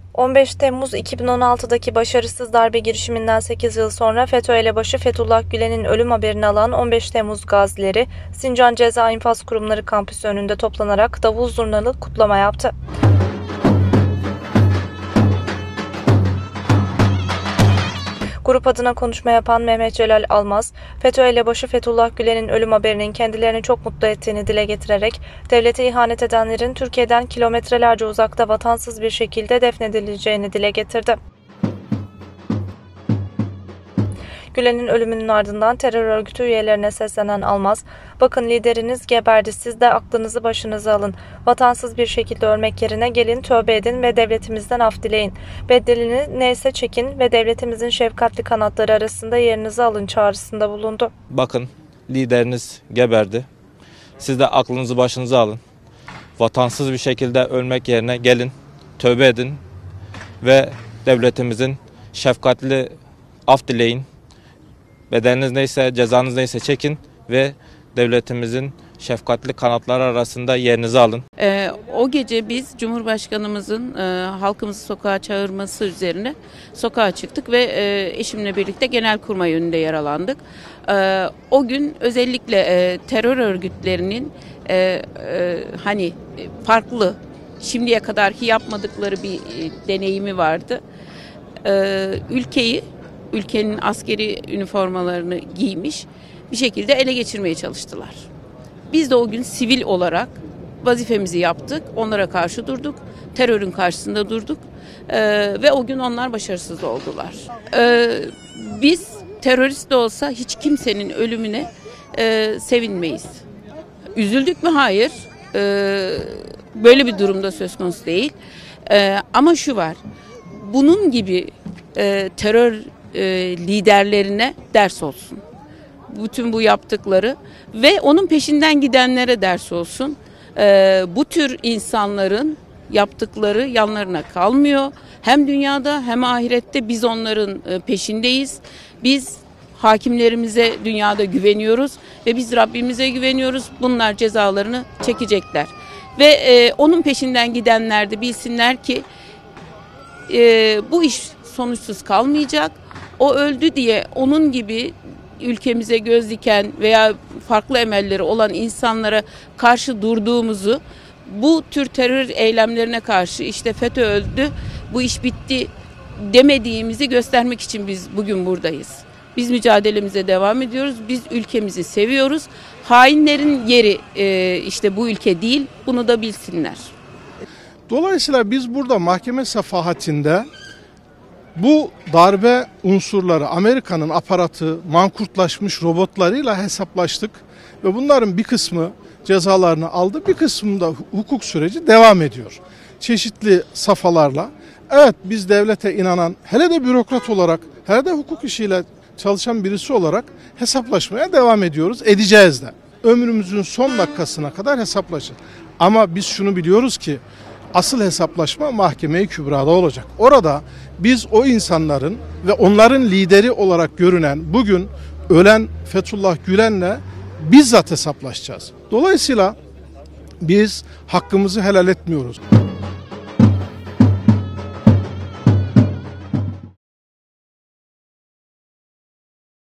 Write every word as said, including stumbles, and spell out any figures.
on beş Temmuz iki bin on altı'daki başarısız darbe girişiminden sekiz yıl sonra FETÖ elebaşı Fethullah Gülen'in ölüm haberini alan on beş Temmuz gazileri Sincan Ceza İnfaz Kurumları kampüsü önünde toplanarak davul zurnalı kutlama yaptı. Grup adına konuşma yapan Mehmet Celal Almaz, FETÖ elebaşı Fethullah Gülen'in ölüm haberinin kendilerini çok mutlu ettiğini dile getirerek, devlete ihanet edenlerin Türkiye'den kilometrelerce uzakta vatansız bir şekilde defnedileceğini dile getirdi. Gülen'in ölümünün ardından terör örgütü üyelerine seslenen Almaz, "Bakın lideriniz geberdi, siz de aklınızı başınıza alın. Vatansız bir şekilde ölmek yerine gelin, tövbe edin ve devletimizden af dileyin. Bedelini neyse çekin ve devletimizin şefkatli kanatları arasında yerinizi alın" çağrısında bulundu. Bakın lideriniz geberdi, siz de aklınızı başınıza alın. Vatansız bir şekilde ölmek yerine gelin, tövbe edin ve devletimizin şefkatli af dileyin. Bedeliniz neyse, cezanız neyse çekin ve devletimizin şefkatli kanatları arasında yerinizi alın. Ee, o gece biz Cumhurbaşkanımızın e, halkımızı sokağa çağırması üzerine sokağa çıktık ve e, eşimle birlikte Genelkurmay önünde yaralandık. E, o gün özellikle e, terör örgütlerinin e, e, hani farklı, şimdiye kadarki yapmadıkları bir e, deneyimi vardı. E, ülkeyi ülkenin askeri üniformalarını giymiş bir şekilde ele geçirmeye çalıştılar. Biz de o gün sivil olarak vazifemizi yaptık, onlara karşı durduk, terörün karşısında durduk ee, ve o gün onlar başarısız oldular. Ee, biz terörist de olsa hiç kimsenin ölümüne e, sevinmeyiz. Üzüldük mü? Hayır. Ee, böyle bir durumda söz konusu değil. Ee, ama şu var, bunun gibi e, terör E, liderlerine ders olsun. Bütün bu yaptıkları ve onun peşinden gidenlere ders olsun. E, bu tür insanların yaptıkları yanlarına kalmıyor. Hem dünyada hem ahirette biz onların e, peşindeyiz. Biz hakimlerimize dünyada güveniyoruz ve biz Rabbimize güveniyoruz. Bunlar cezalarını çekecekler. Ve e, onun peşinden gidenler de bilsinler ki e, bu iş sonuçsuz kalmayacak. O öldü diye onun gibi ülkemize göz diken veya farklı emelleri olan insanlara karşı durduğumuzu, bu tür terör eylemlerine karşı işte FETÖ öldü, bu iş bitti demediğimizi göstermek için biz bugün buradayız. Biz mücadelemize devam ediyoruz. Biz ülkemizi seviyoruz. Hainlerin yeri e, işte bu ülke değil. Bunu da bilsinler. Dolayısıyla biz burada mahkeme sefahatinde bu darbe unsurları, Amerika'nın aparatı, mankurtlaşmış robotlarıyla hesaplaştık ve bunların bir kısmı cezalarını aldı, bir kısmında hukuk süreci devam ediyor. Çeşitli safhalarla. Evet, biz devlete inanan, hele de bürokrat olarak, hele de hukuk işiyle çalışan birisi olarak hesaplaşmaya devam ediyoruz, edeceğiz de. Ömrümüzün son dakikasına kadar hesaplaşacağız. Ama biz şunu biliyoruz ki, asıl hesaplaşma Mahkeme-i Kübra'da olacak. Orada biz o insanların ve onların lideri olarak görünen, bugün ölen Fethullah Gülen'le bizzat hesaplaşacağız. Dolayısıyla biz hakkımızı helal etmiyoruz.